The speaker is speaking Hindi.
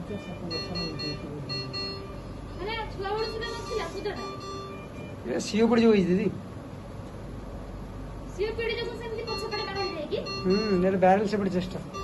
ये सीओपीडी जो हुई दीदी सीओपीडी जो सेमती पछ पड़े काढा जाएगी मेरे बैरल से बड़ी चेस्ट